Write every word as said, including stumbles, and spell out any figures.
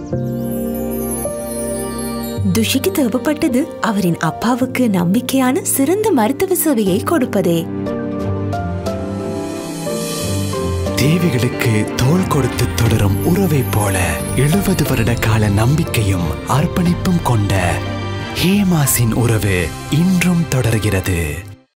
துஷிக்கு தேவைப்பட்டது அவரின் அப்பாவுக்கு நம்பிக்கையான சிறந்த மருத்துவ சேவையை கொடுப்பதே. தேவிகளுக்கு தோள் கொடுத்து தொடரும் உறவை போல எழுபது வருட கால நம்பிக்கையும் அர்ப்பணிப்பும் கொண்ட ஹேமாஸின் உறவு இன்றும் தொடர்கிறது.